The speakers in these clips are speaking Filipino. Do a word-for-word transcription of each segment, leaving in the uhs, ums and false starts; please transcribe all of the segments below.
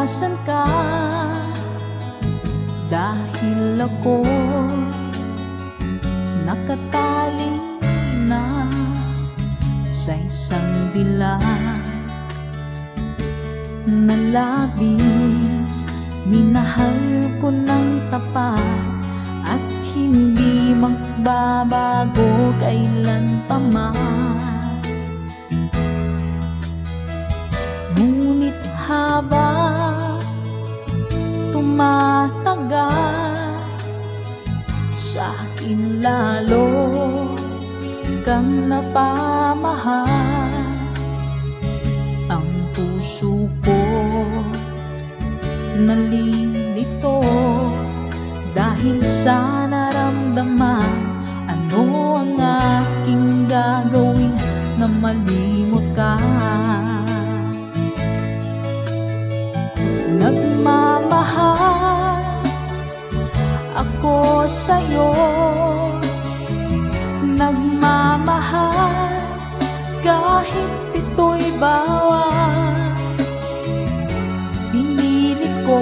nasan ka? Dahil ako nakatali na sa isang dilag na labis. Minahal ko ng tapat at hindi magbabago kailan pa man. Ngunit habang tumatagal, sa akin lalo kang napamahal. Ang puso ko nalilito dahil sa naramdaman. Ano ang aking gagawin na malimot ka? Nagmamahal ako sa'yo, nagmamahal kahit ito'y bawal. Pinilit ko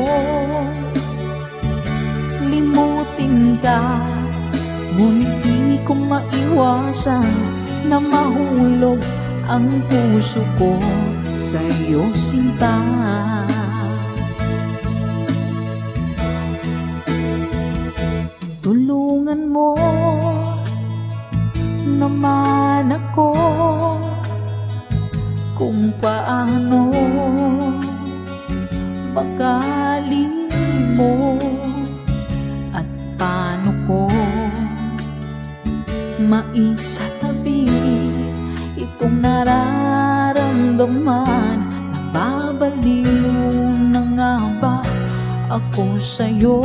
limutin ka, ngunit di ko maiwasan na mahulog ang puso ko sa'yo, sinta. Tulungan mo naman ako kung paano magalin mo at paano ko maisatabi itong nararamdaman. Nababaliw na nga ba ako sa'yo?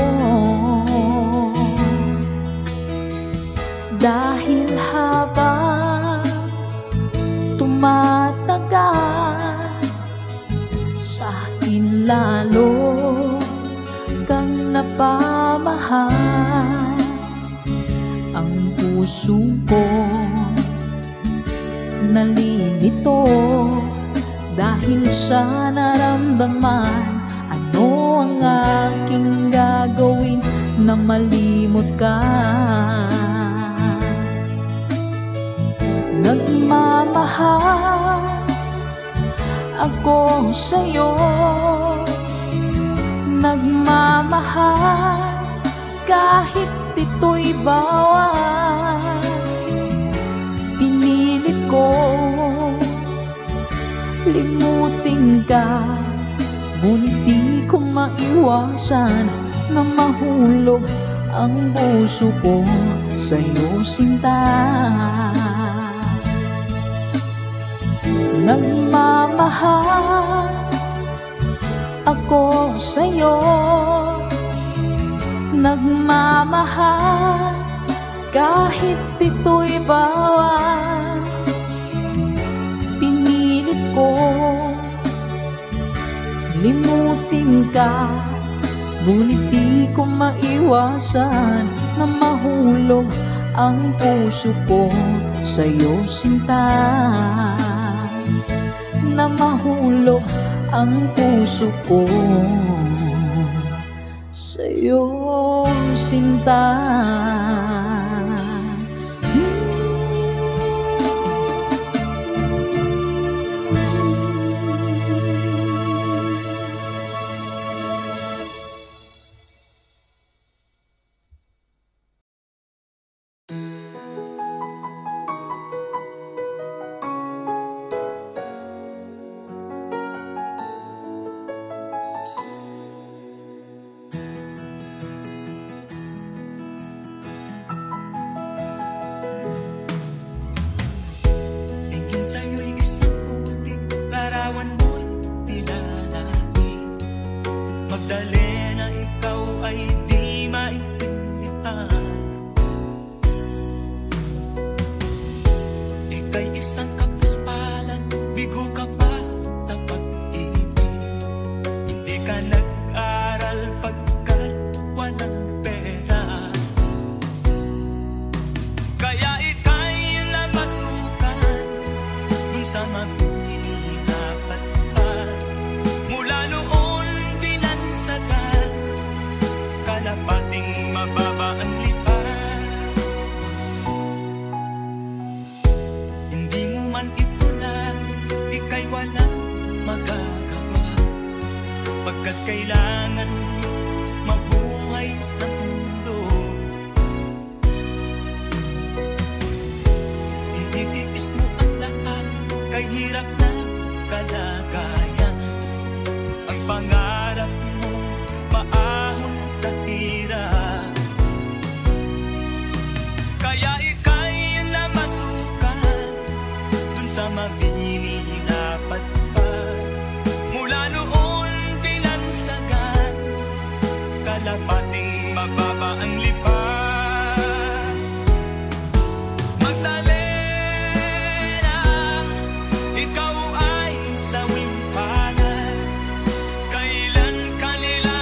Dahil habang tumatagal, sa akin lalo kang napamahal. Ang puso ko nalilito dahil sa naramdaman. Ano ang aking gagawin na malimot ka? Nagmamahal ako sa'yo, nagmamahal kahit ito'y bawal. Pinilit ko limutin ka, ngunit di ko maiwasan na mahulog ang puso ko sa'yo, sinta. Nagmamahal ako sa'yo, nagmamahal kahit ito'y bawal. Pinilit ko limutin ka, ngunit di ko maiwasan na mahulog ang puso ko sa'yo, sinta. Na mahulog ang puso ko sa'yo, sinta. Sa'yo'y isang puting larawan mo'y nilalaki. Magdalena, ikaw ay di maintindihan. Ika'y isang kapuspalan, bigo ka pa sa pag-ibig. Hindi ka nag-aral pagkat walang pera. Kaya ika'y namasukan sa mabihirapan pa. Mula noon di walang magagawa, pagkat kailangan mabuhay sa mundo. Inikikis mo ang lahat, kay hirap na kalagayan. Ang pangarap mo, maahon sa hirap. Kaya ika'y namasukan dun sa mabinilapad pa. Mula noon binansagan, kalapating mababa ang lipad. Magdalena, ikaw ay sawing palad, kailan kanila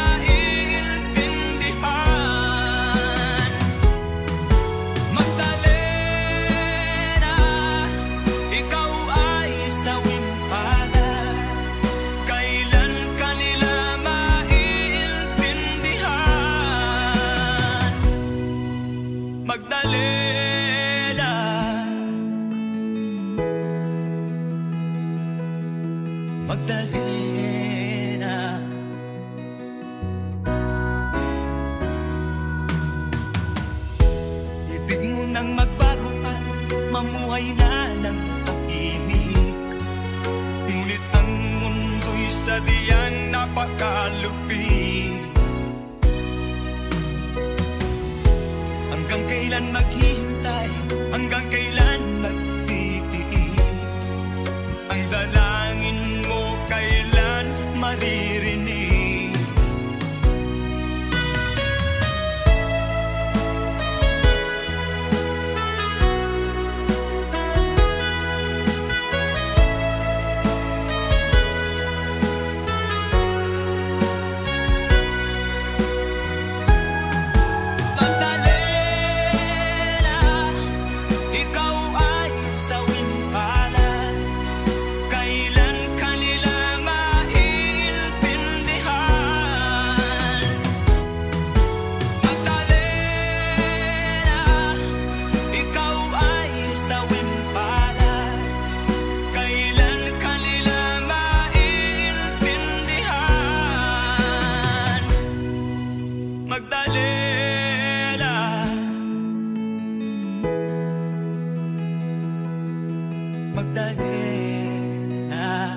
maiintindihan. Magdalena, ikaw ay sawing palad, kailan kanila maiintindihan. Magdalena, Magdalena. Ibig mo nang magbago at mamuhay na ng tahimik, ngunit ang mundo'y sadyang napakalupit. Hanggang kailan maghihintay, hanggang kailan magtitiis, ang dalangin mo kailan maririnig. Magdalena, ikaw ay sawing palad, kailan kanila maiintindihan. Magdalena, ikaw ay sawing palad, kailan kanila maiintindihan. Magdalena, Magdalena.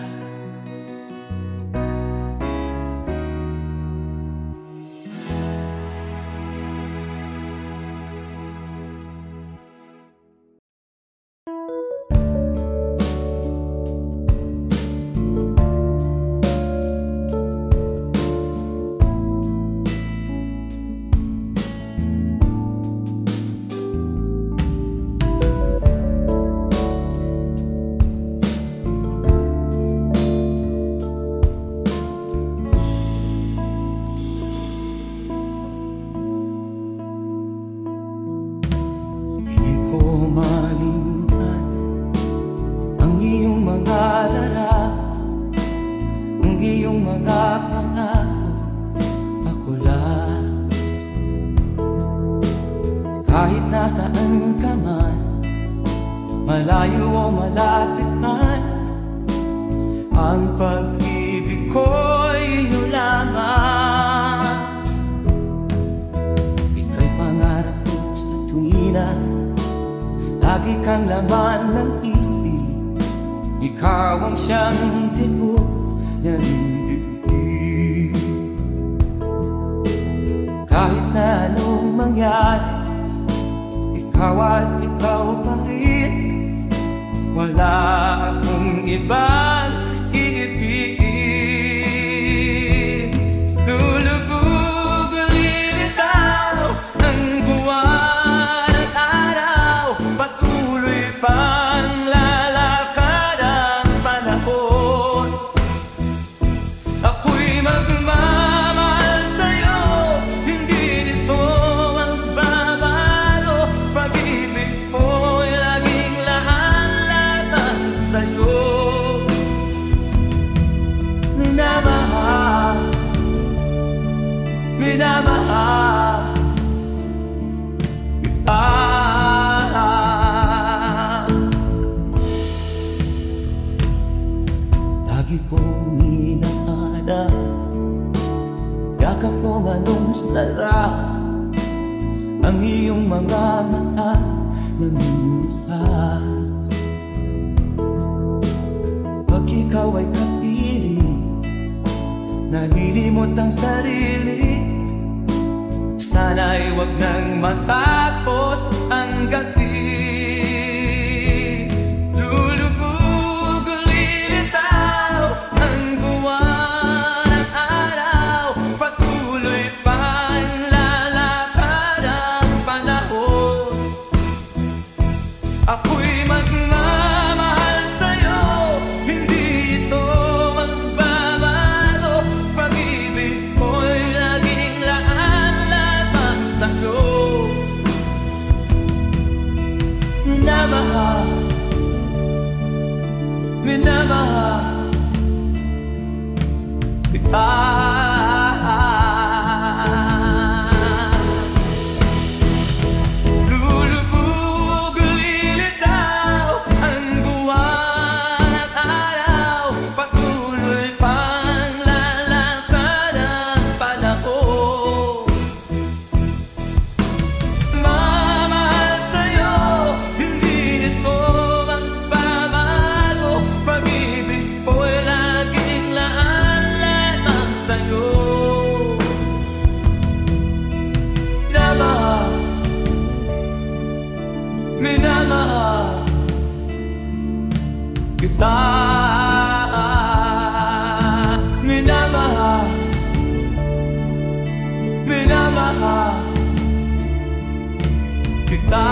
Hindi ko malimutan ang iyong mga larawan, ang iyong mga pangako, ako lang. Kahit nasaan ka man, malayo o malapit man, ang pag-ibig ko'y iyo lamang. Ika'y pangarap ko sa tuwina, lagi kang laman ng isip. Ikaw ang siyang tibok ng dibdib. Kahit na anong mangyari, ikaw at ikaw pa rin. Wala akong ibang iibigin. Lulubog ulit itaw ng buwan at araw, patuloy pang lalakad ang panahon. Ako'y magmamahal sa'yo, hindi nito ang babago. Pag-ibig mo'y laging lahat laban sa'yo. sara ang iyong mga mata na minsan pag ikaw ay kapiling, nalilimot ang sarili. Sana'y wag nang matapos ang gabi. Lulubog, lilitaw ang buwan at araw, patuloy pang lalakad ang panahon. Ako'y magmamahal sa'yo, hindi ito magbabago. Pag-ibig mo'y laging laan lamang sa'yo. Minamahal, minamahal kita. Lulubog, lilitaw ang buwan at araw, patuloy pang lalakad ang panahon. Mamahal sa'yo, hindi ito magbabago. Pag-ibig ko'y laging laan lamang sa'yo. Minamahal, minamahal kita. Minamahal, minamahal kita.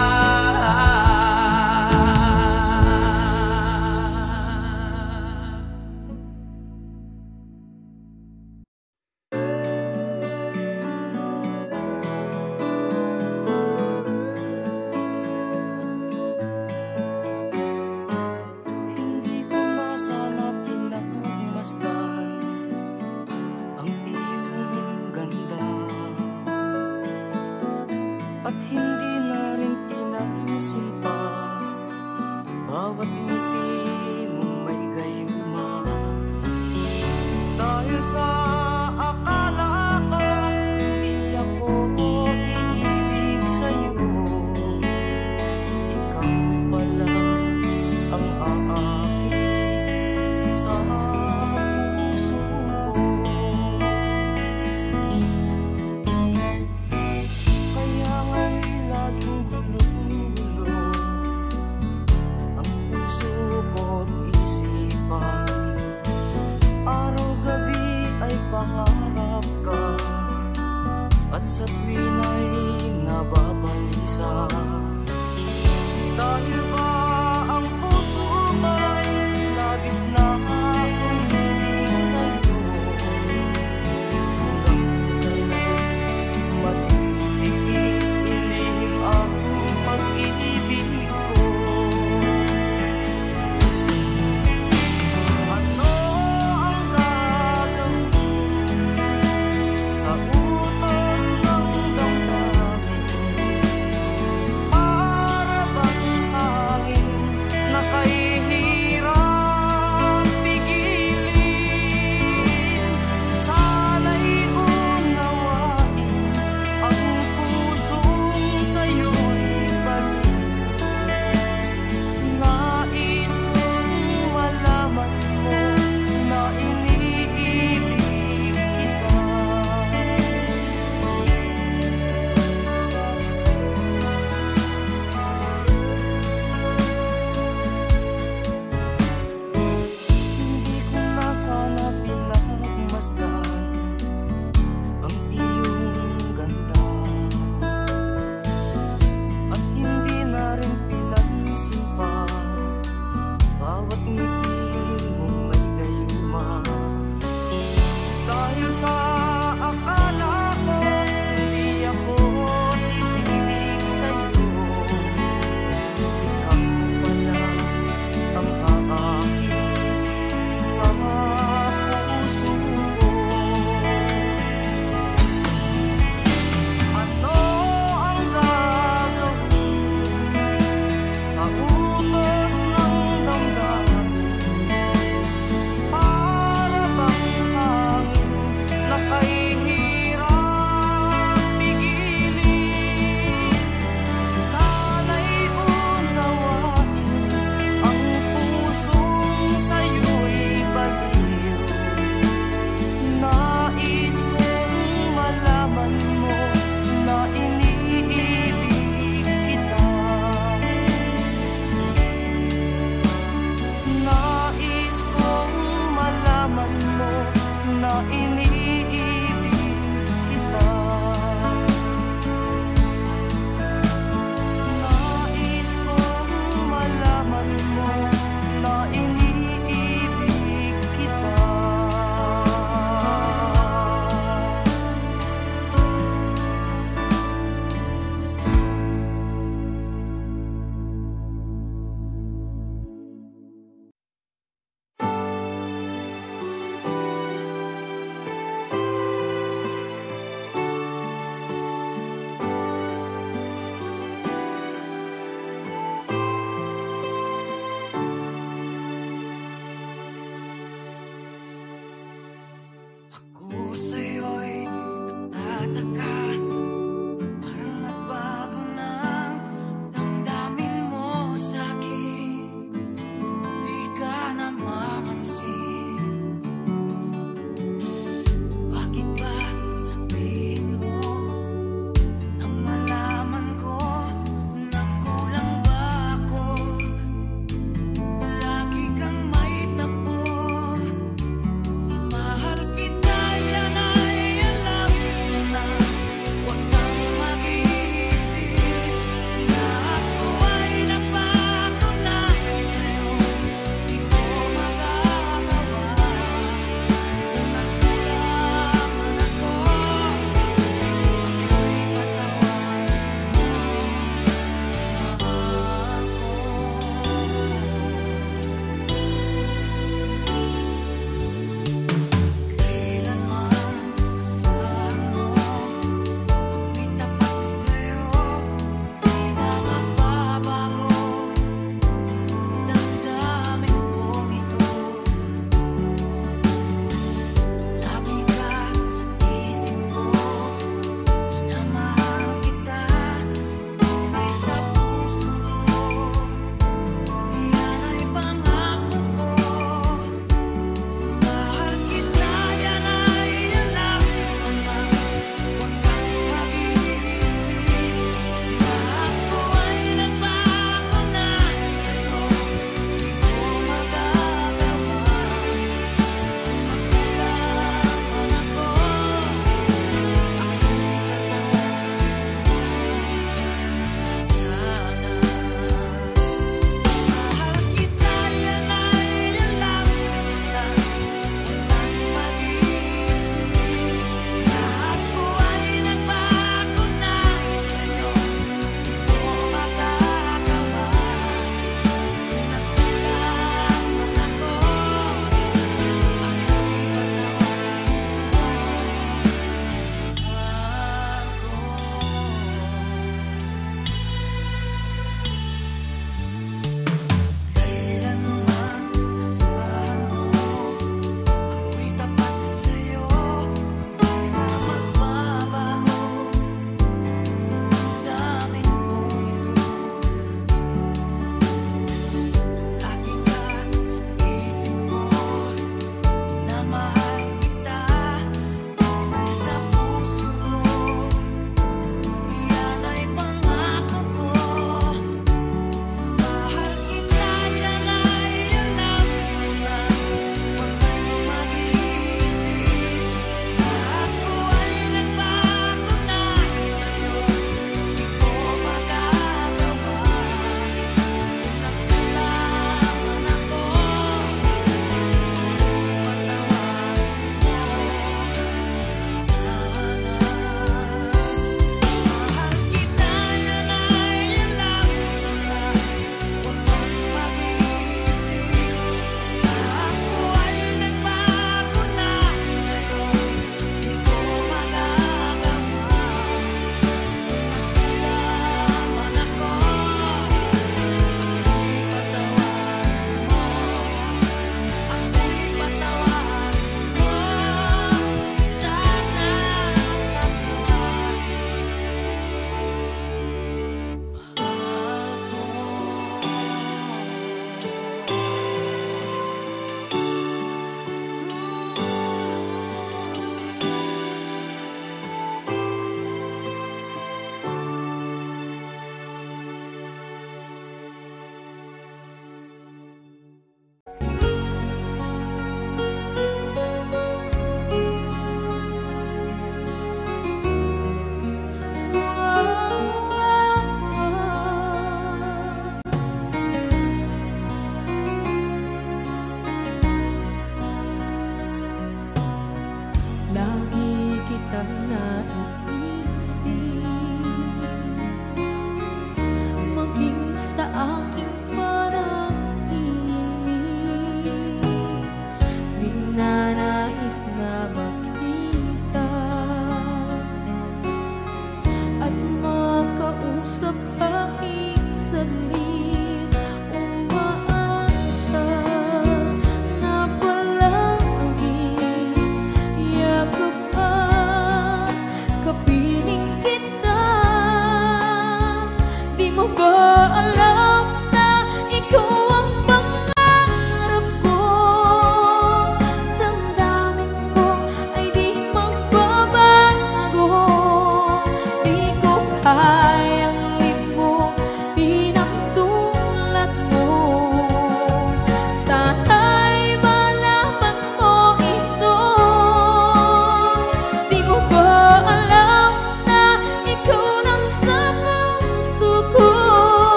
Hindi ko na sana pinagmasdan ang iyong ganda, at hindi na rin pinansin pa bawat ngiti mong may gayuma. Dahil sa akala ko hindi ako iibig sa'yo, ikaw pala ang aakit sa puso ko. Kaya nga'y laging gulo-gulo ang puso ko't isipan. Araw-gabi ay pangarap ka, at sa tuwin ay nababalisa. Dahil ba ang puso ko'y labis na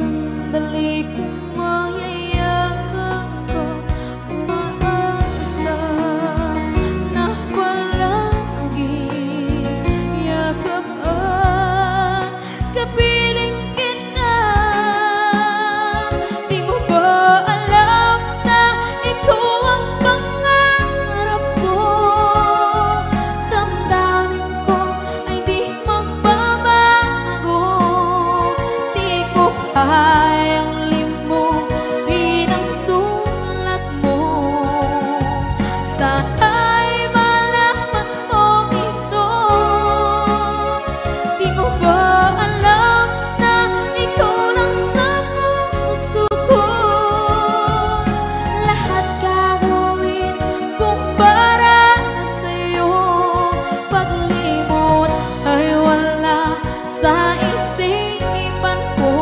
sandali kong mayayakap ka, umaasa na palaging yakap at kapiling kita. Di mo ba alam na ikaw ang pangarap ko? Damdamin ko ay di magbabago. Di ko kayang limutin ang tulad mo. Sana'y malaman mo ito. Di mo ba alam na ikaw lang sa puso ko? Lahat gagawin kung para sa'yo. Paglimot ay wala sa isipan ko.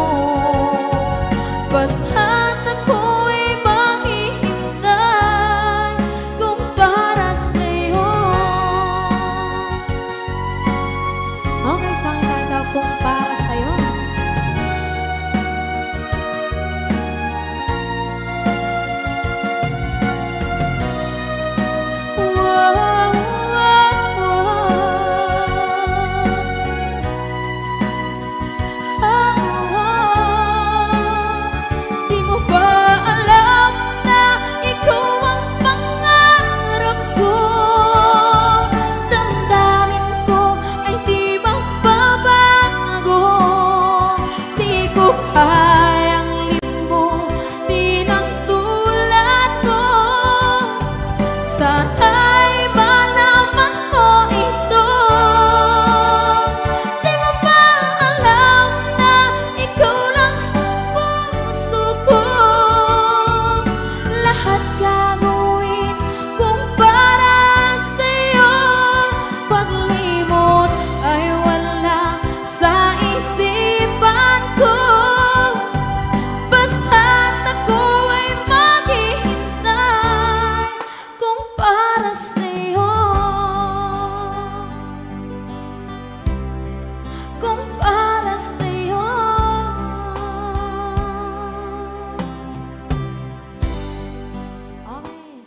Basta't ako'y maghihintay kung para sa'yo. Okay, sa akin tayo daw kung para sa'yo. Wow, wow, wow. Di mo ba alam na ikaw ang pangarap ko? Damdamin ko ay di magbabago. Di ko kayang limutin ang tulad mo. Sana'y malaman mo ito. Di mo ba alam na ikaw lang sa puso ko? Lahat gagawin kung para sa'yo. Paglimot ay wala sa isipan ko. Basta't ako ay maghihintay kung para sa'yo. Kung para sa'yo. Okay.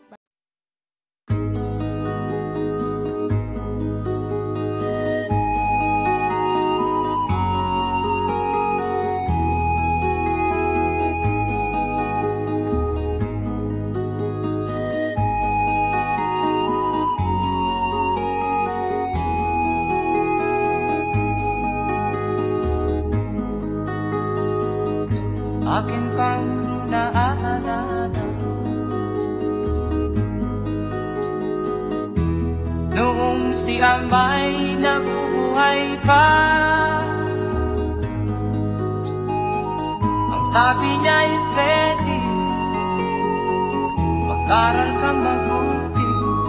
Akin kang naaalala noong si Amay nabubuhay pa. Ang sabi niya'y ready, mag-aral kang mabuti.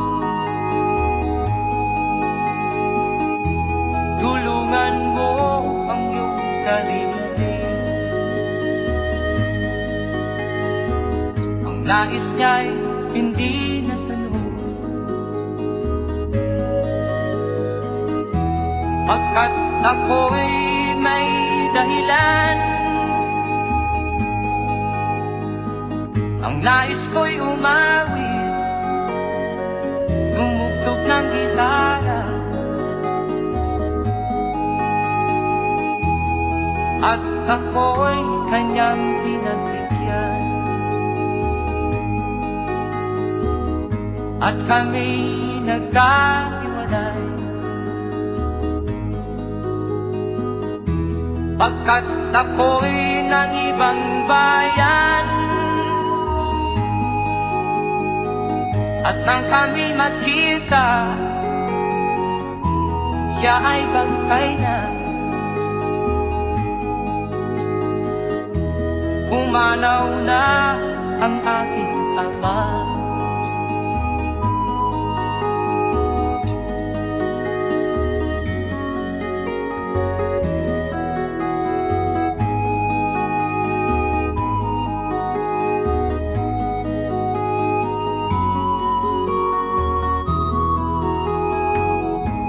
Tulungan mo ang iyong sarili. Ang nais niya'y hindi nasunod, pagkat ako'y may dahilan. Ang nais ko'y umawit, tumugtog ng gitara, at ako'y kanyang pinagbigyan. At kami nagkahiwalay, pagkat ako'y ng ibang bayan. At nang kami magkita, siya ay bangkay na. Pumanaw na ang aking ama.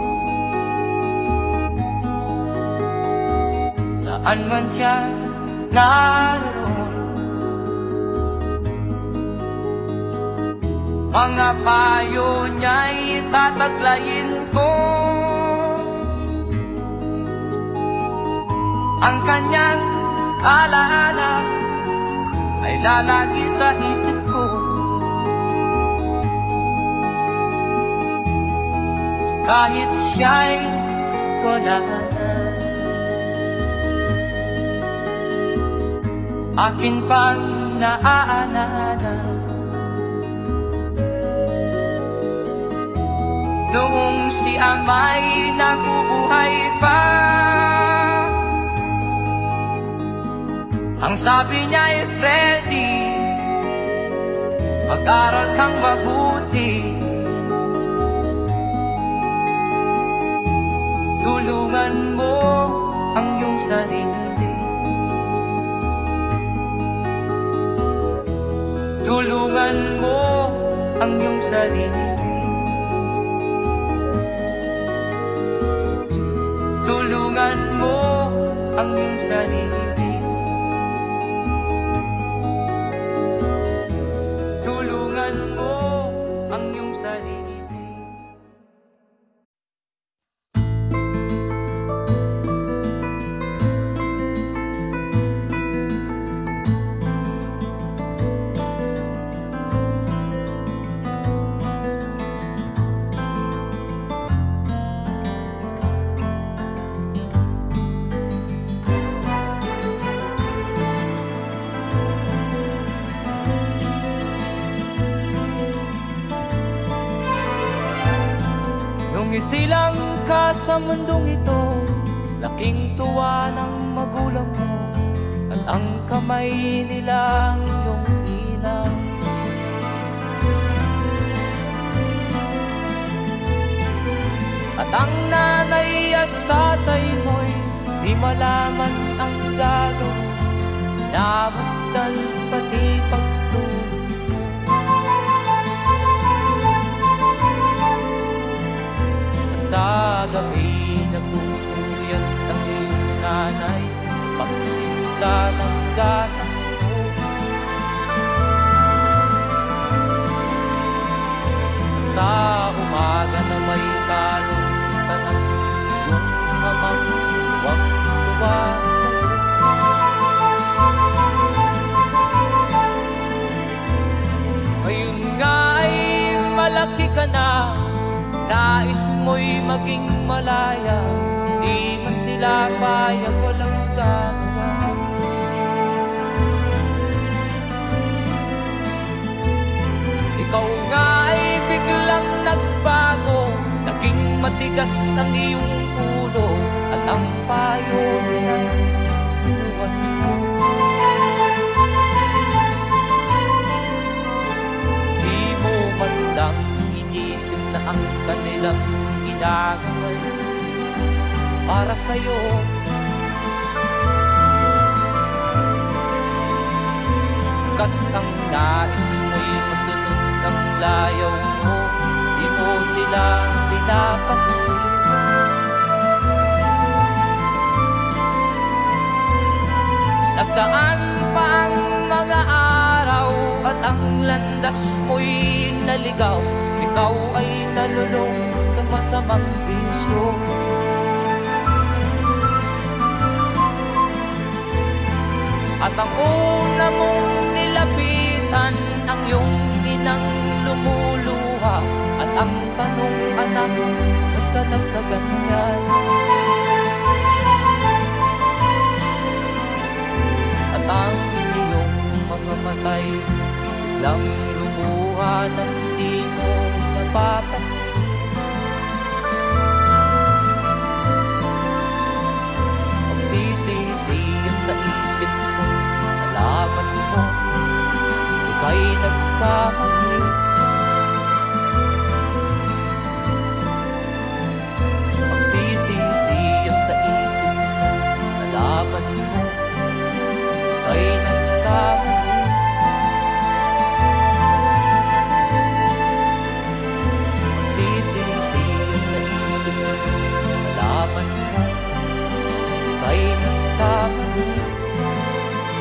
Saan man siya naroon. Mga payo niya'y tataglayin ko, ang kanyang alaala ay lalagi sa isip ko. Kahit siya'y wala na, akin pang naaalala noong si ama'y nabubuhay pa. Ang sabi niya'y Freddy, mag-aral kang mabuti, tulungan mo ang iyong sarili, tulungan mo ang iyong sarili, tulungan mo ang iyong sarili, tulungan mo ang iyong sarili. Isilang ka sa mundong ito, laking tuwa ng magulang mo, at ang kamay nila ang iyong ilang. At ang nanay at tatay mo'y di malaman ang gagawin, namasdan pati pagtulog. Sa gabi nagpupuyat ang iyong nanay, pagtimpla ng gatas mo. Sa umaga na may kalungkutan ang iyong amang tuwang-tuwa sa'yo. Ngayon nga ay malaki ka na, nais mo'y maging malaya, di man sila payag, walang magagawa. Ikaw nga ay biglang nagbago, naging matigas ang iyong ulo, at ang payo niya'y sinuwan mo. Di mo man lang inisip na ang kanilang ginagaway para sa'yo. Kat ang nais mo'y masunod ang layaw mo, di mo sila pinapansin. Nagdaan pa ang mga araw at ang landas mo'y naligaw, ikaw ay nalulong sa masamang bisyo. At ang una mong nilapitan ang iyong inang lumuluha, at ang tanong, anak, ba't ka nagkaganyan? At ang iyong mga matay biglang lumuha ng di mo napapansin. Magsisisiyan sa isip mo, nalaman mo ika'y nagkamali. Magsisisiyan sa isip mo, nalaman mo ika'y nagkamali. Magsisisiyan sa isip mo, nalaman mo ika'y nagkamali.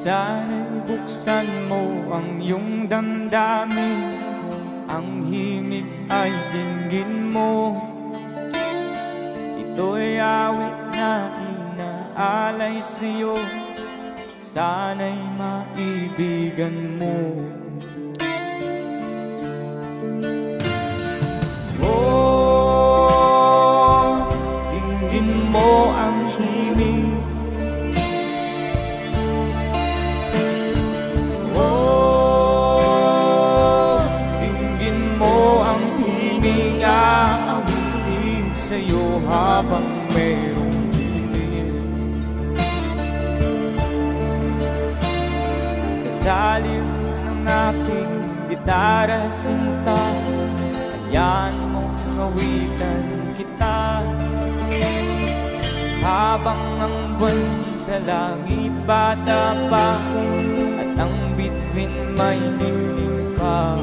Sana'y buksan mo ang iyong damdamin, ang himig ay dinggin mo. Ito'y awit na inaalay sa'yo, sana'y maibigan mo. Oh, dinggin mo ang himig. Sa'yo habang mayroong dilim, sa saliw ng aking gitara sinta, hayaan mong awitan kita. Habang ang buwan sa langit bata pa, at ang bituin may ningning pa.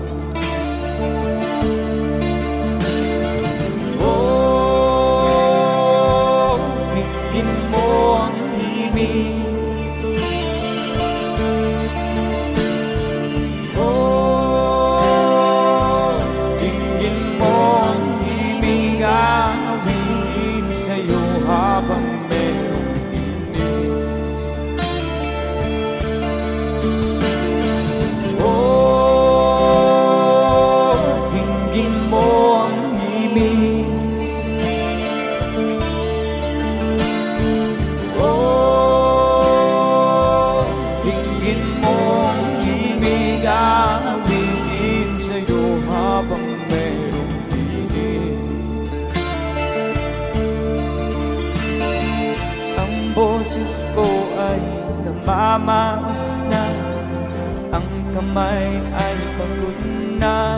Boses ko ay namamaos na, ang kamay ay pagod na.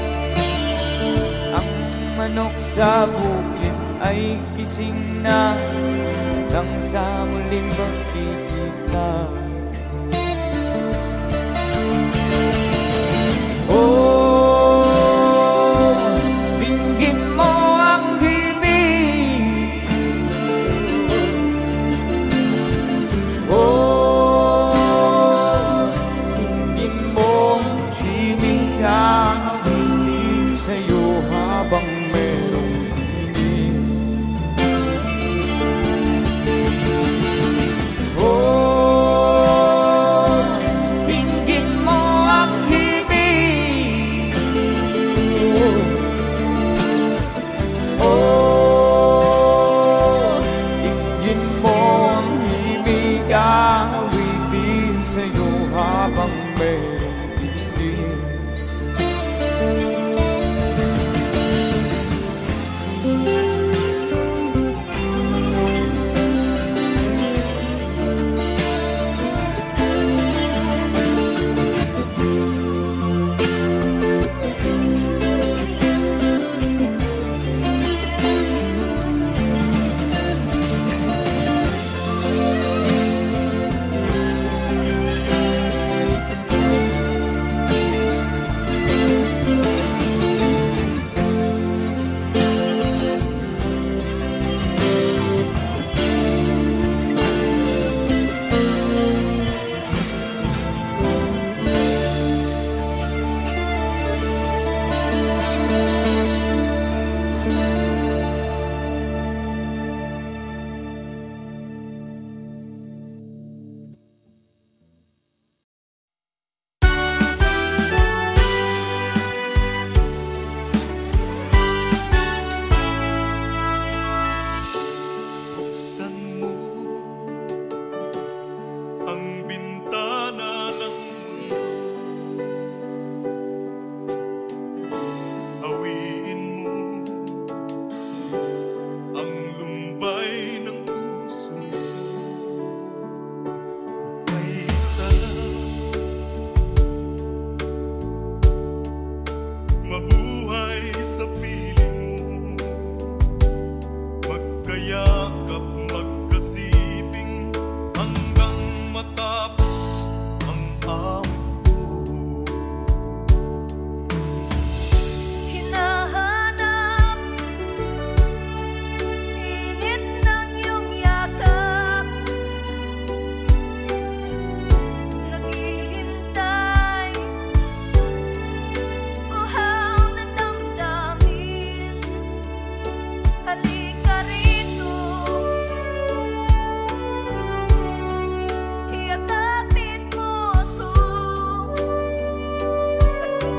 Ang manok sa bukid ay gising na, hanggang sa muling magkikita. Oh, dinggin mo ang himig. Oh, dinggin mo ang himig, awitin sa'yo habang mayroong dilim. Oh,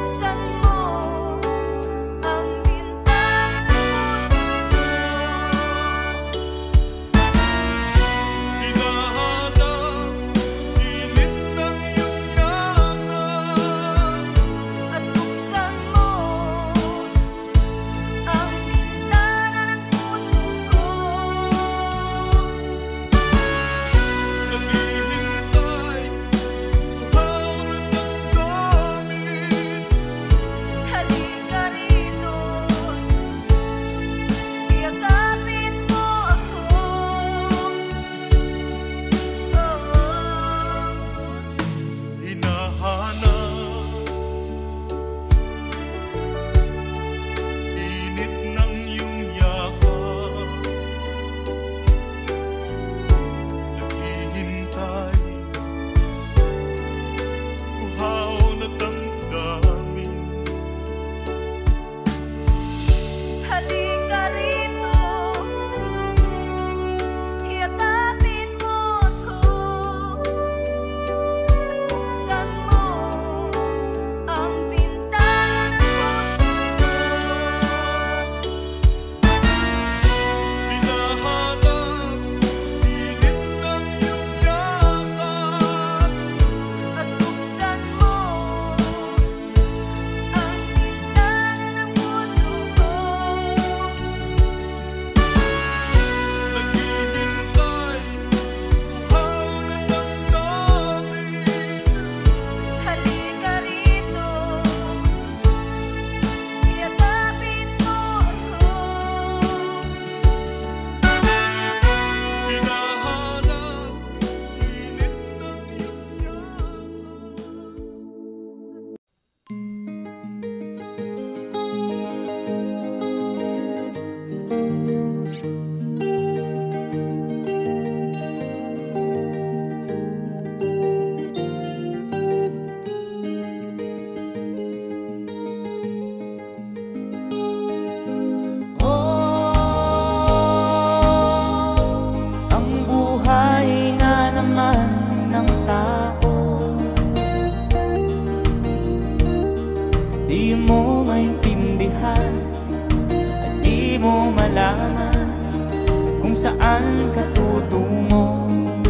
saan ka tutungo.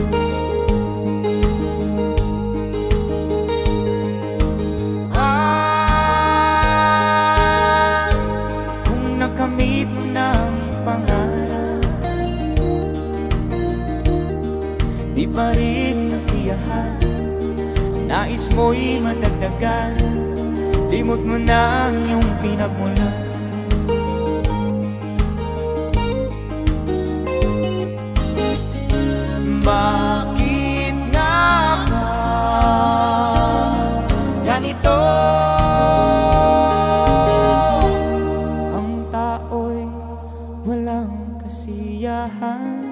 Ah, kung nakamit mo ng pangarap, di pa rin masiyahan, nais mo'y madagdagan, limot mo na ang iyong pinagmulan. Bakit nga ba ganito? Ang tao'y walang kasiyahan.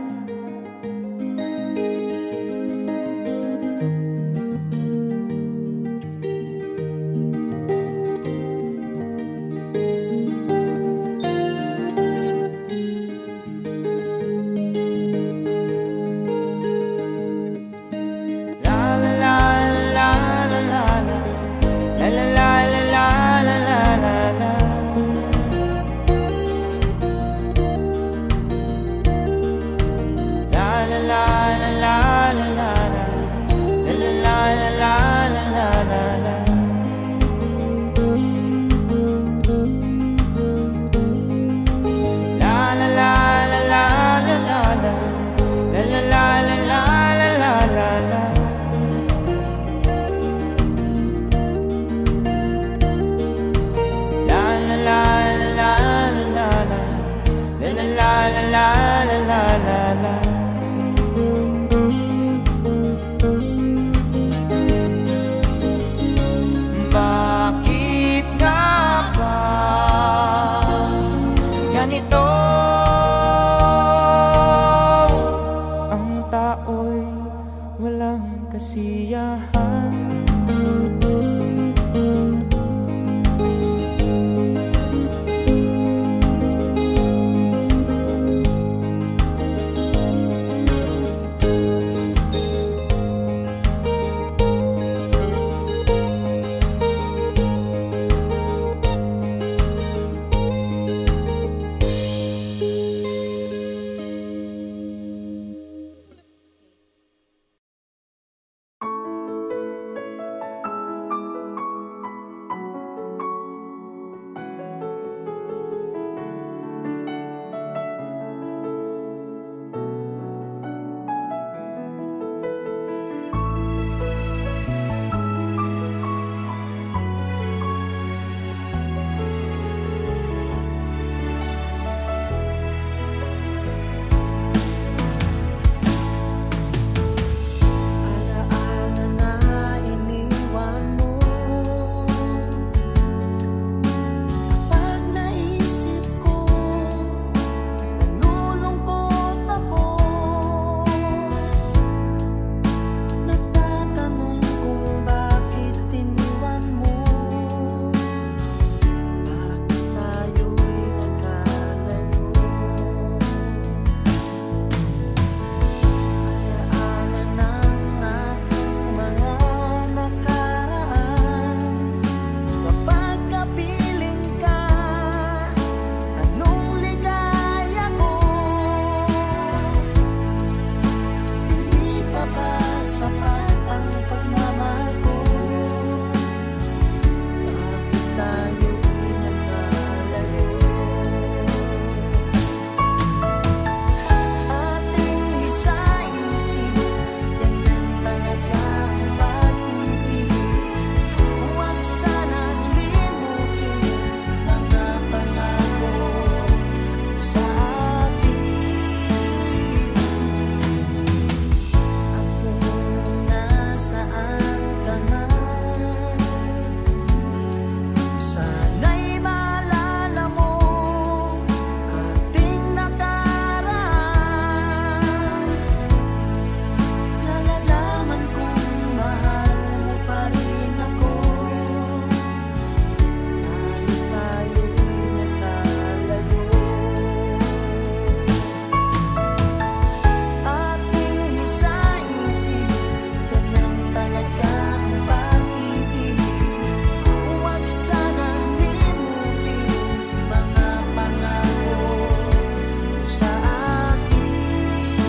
Sana'y maalala mo ating nakaraan. Nalalaman kong mahal mo pa rin ako. Tayo tayo'y nagkalayo. Ating isa-isip, ganun talaga ang pag-ibig. Huwag sanang limutin mga pangako mo sa akin.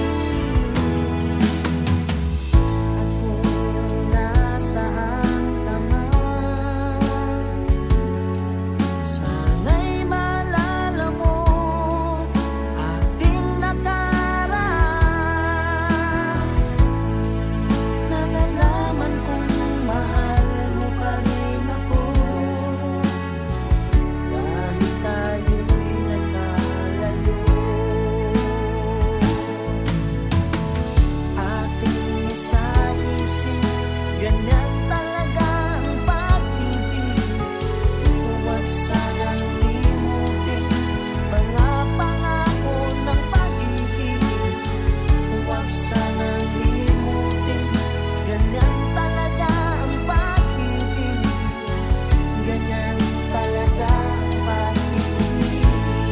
Ako nasaan ka man, sana'y maalala mo ating nakaraan. Nalalaman kong mahal mo pa rin ako. Kahit tayo'y nagkalayo, ating isa-isip, ganyan talaga ang pag-ibig. Huwag sanang limutin mga pangako ng pag-ibig. Huwag sanang limutin, ganyan talaga ang pag-ibig. Ganyan talaga ang pag-ibig.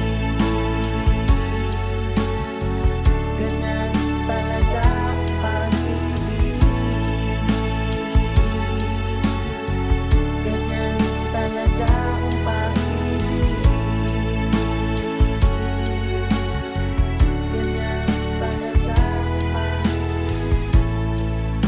Ganyan talaga ang pag-ibig. Ganyan talaga ang pag-ibig. Ganyan talaga ang pag-ibig.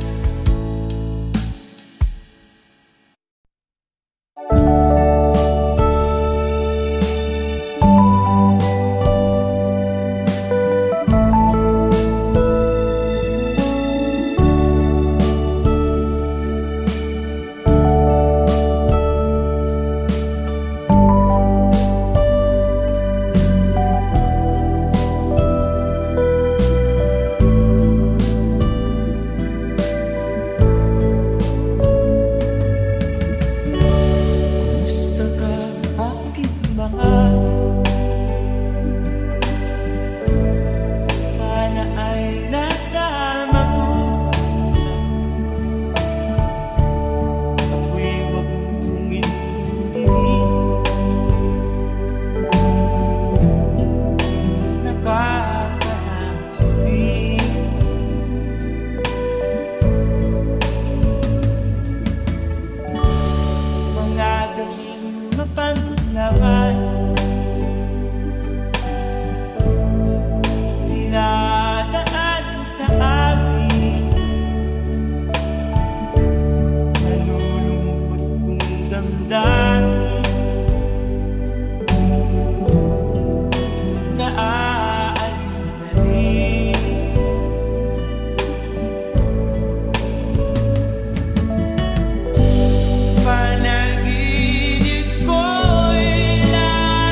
Kumusta ka, aking mahal? Sana ay nasa magulang. Ako'y wag mong intindihin. Nakakaraos din. Mga gawing mapanglawan, dinadaan sa amin. Nalulungkot kong damdamin, naaalala rin. Panaginip ko'y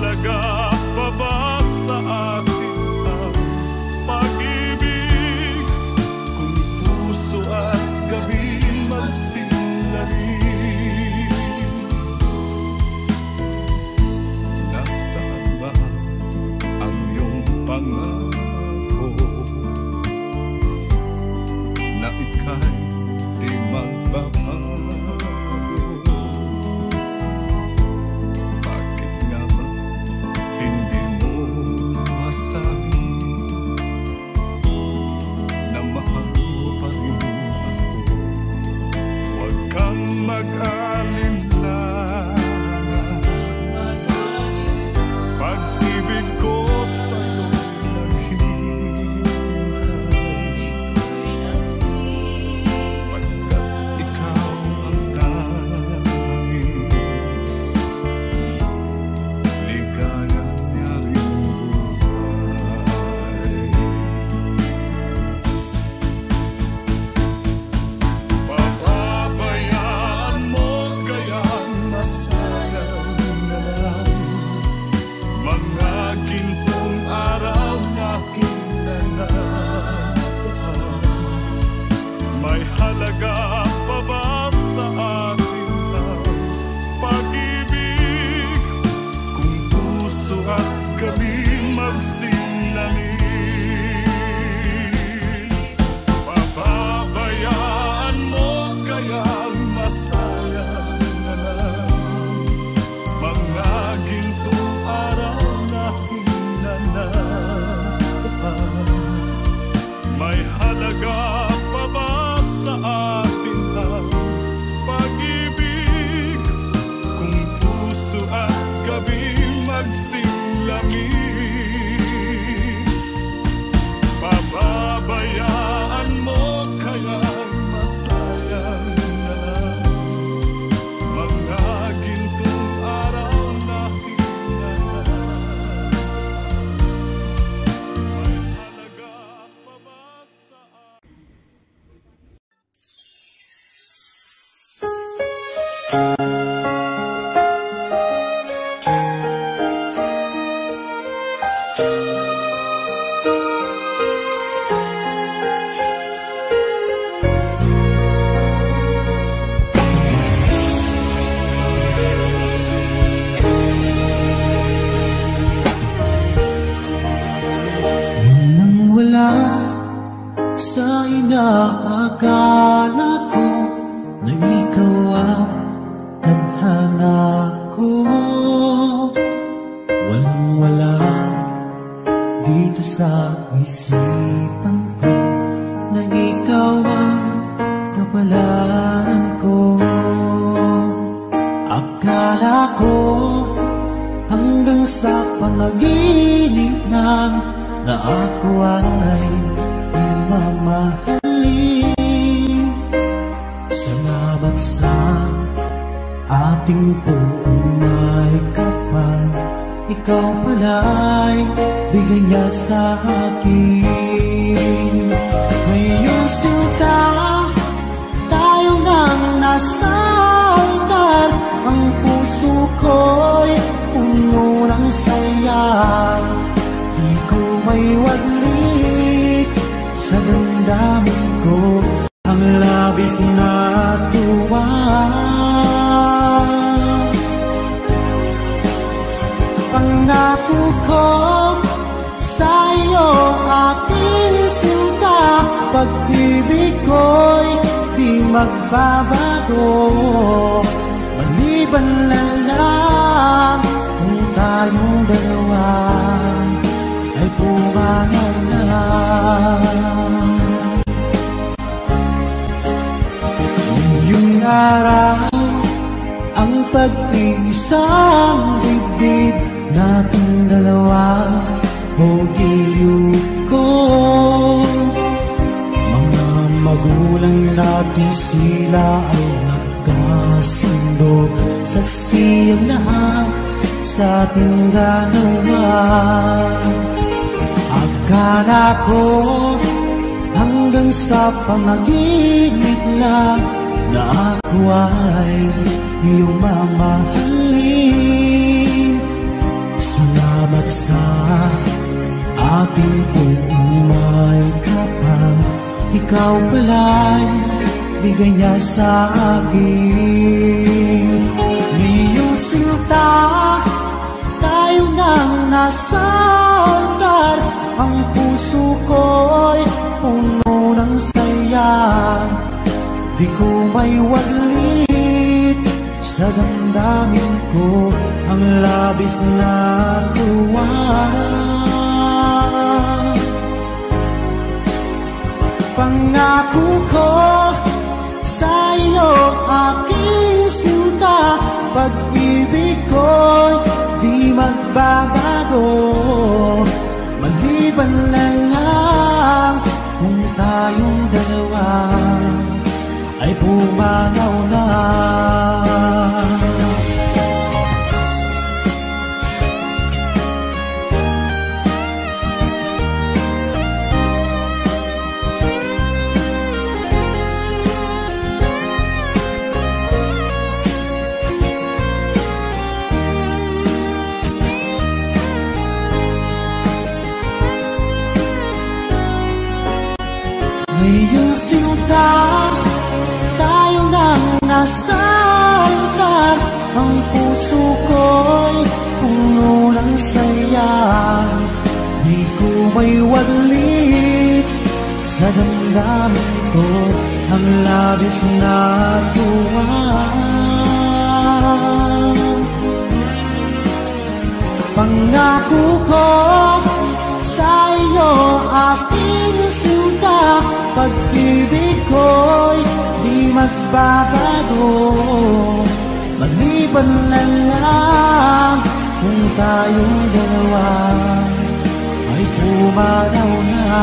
halaga pa ba sa atin ang pag-ibig kung puso at gabi magsinlamin? Nasaan ba ang iyong pangako na ika'y di magbabago? Bakit nga ba hindi mo masabi na mahal mo pa rin ako? Huwag kang mag-alinlangan, pag-ibig ko sa'yo naghihintay, pagkat ikaw ang tanging ligaya niya rin buhay. Papabayaan mo kayang masayang na lang mga gintong araw na kinanaan? May halaga pa ba sa atin ang pag-ibig kung puso at gabi magsinlamin? Papabayaan mo kayang masayang na lang mga gintong araw na kinanaan? May halaga pa ba sa atin ang pag-ibig kung puso at gabi magsinlamin? Papabayaan mo kayang masayang na lang mga gintong araw na kinanaan? May halaga pa ba sa atin? Nang wala sa inaakala ko na ikaw ang tadhana ko, walang wala dito sa isipan ko na ikaw ang kapalaran ko. Akala ko hanggang sa panaginip na na ako ay mamahalin. Salamat sa ating buong may kapal, ikaw pala'y bigay niya sa akin. Ngayong sinta tayo nang nasa altar, ang puso ko'y puno ng saya. Di ko may waglit sa damdamin ko ang labis na tuwa. Pangako ko sa iyo aking sinta, pag-ibig ko'y di magbabago. Maliban na lang kung tayong dalawa ay pumanan na. Ngayong araw ang pag-iisang bibig nating dalawa o giliw ko. Mga magulang natin sila ay nagkasundo, saksi ang lahat sa ating dalawa. Akala ko hanggang sa panaginip lang na ako ay iyong mamahalin. sa ating umay kapag ikaw pala'y bigay niya sa akin. Ngayong sinta, tayo nang nasa altar, ang puso ko'y puno ng saya. Di ko may waglit sa damdamin ko ang labis na tuwa. Pangako ko sa iyo, aking sinta, pag-ibig ko'y di magbabago. Maliban lang kung tayong dalawa ay pumanaw na. Ngayong sinta, tayo nang nasa altar, ang puso ko'y puno ng saya. Di ko may waglit sa damdamin ko ang labis na tuwa. Pangako ko sa iyo, aking sinta, pag-ibig ko'y di magbabago. Maliban lang lang kung tayong dalawa ay pumanaw na.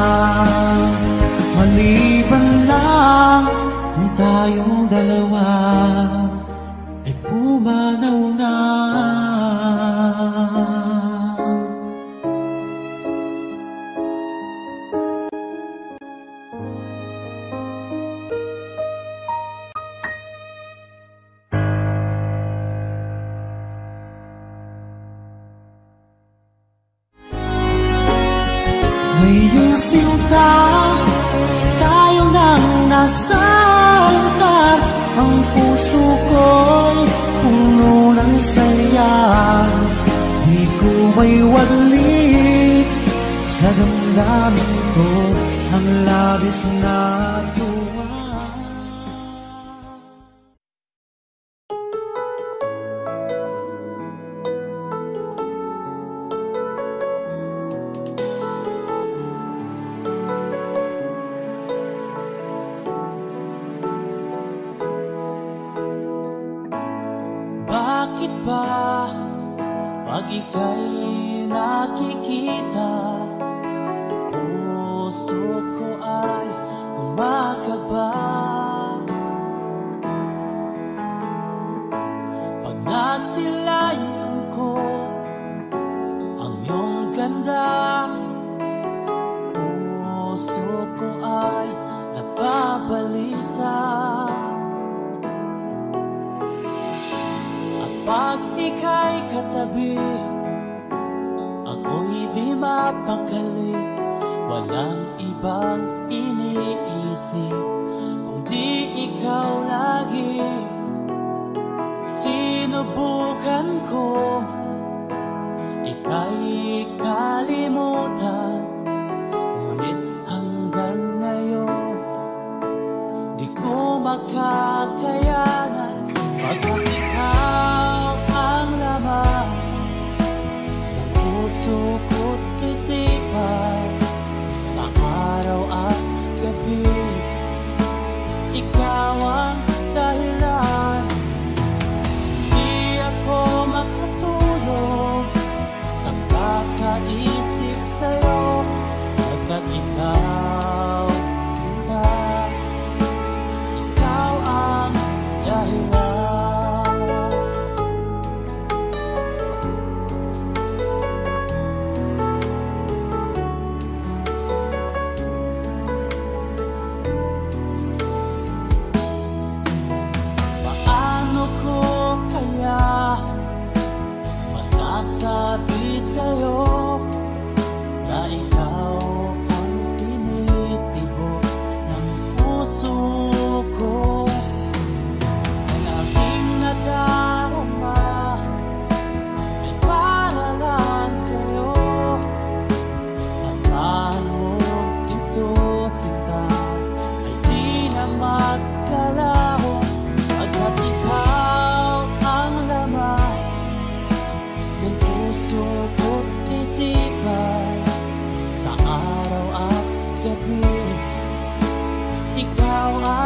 Maliban lang kung tayong dalawa ay pumanaw na. Ngayong sinta, tayo nang nasa altar, ang puso ko'y puno ng saya. Di ko may waglit sa damdamin ko ang labis na tuwa. Bakit ba pag ika'y nakikita, puso ko ay kumakaba? Pag nasilayan ko ang iyong ganda, puso ko ay napabalisa. Pag ika'y katabi, ako'y di mapakali. Walang ibang iniisip kundi ikaw lagi. Sinubukan ko ika'y kalimutan, ngunit hanggang ngayon di ko makakayanan. Pagkat ikaw ang laman ng puso ko't isipan, sa araw at gabi ikaw ang dahilan. Di ako makatulog sa kakaisip sa'yo, pagkat ikaw kita, ikaw ang dahilan. Paano ko kaya mas nasabi sa'yo na ikaw ang tinitibok ng puso ko. Ang aking nadarama ay para lang sa'yo. At mahal mo ito sila ay di na magkalaho, pagkat ikaw ang laman ng puso ko't isipan sa araw at gabi. Ikaw ang